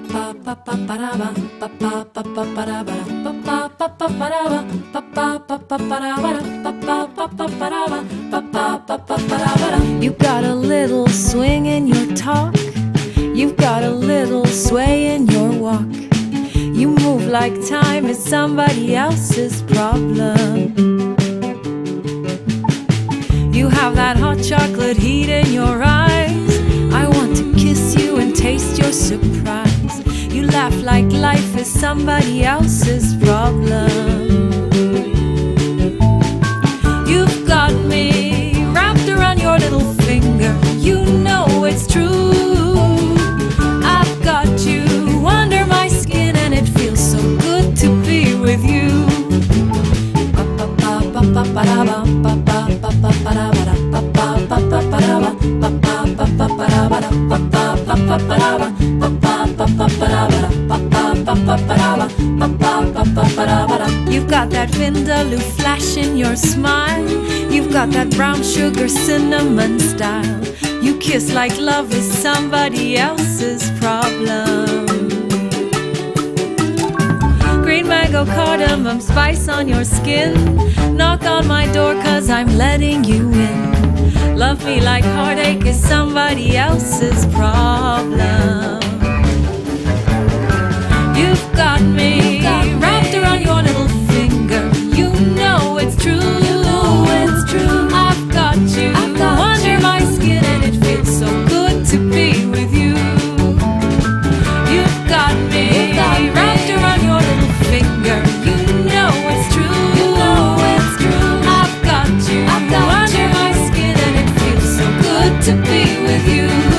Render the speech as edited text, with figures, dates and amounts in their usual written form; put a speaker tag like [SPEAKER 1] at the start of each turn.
[SPEAKER 1] You've got a little swing in your talk, you've got a little sway in your walk. You move like time is somebody else's problem. You have that hot chocolate heat in your eyes. I want to kiss you and taste your surprise. You laugh like life is somebody else's problem. You've got me wrapped around your little finger. You know it's true. I've got you under my skin, and it feels so good to be with you. You've got that vindaloo flash in your smile. You've got that brown sugar cinnamon style. You kiss like love is somebody else's problem. Green mango cardamom spice on your skin. Knock on my door 'cause I'm letting you in. Love me like heartache is somebody else's problem. You've got me wrapped around your little finger. You know it's true. I've got you under my skin, and it feels so good to be with you. You've got me wrapped around your little finger. You know it's true. I've got you under my skin, and it feels so good to be with you.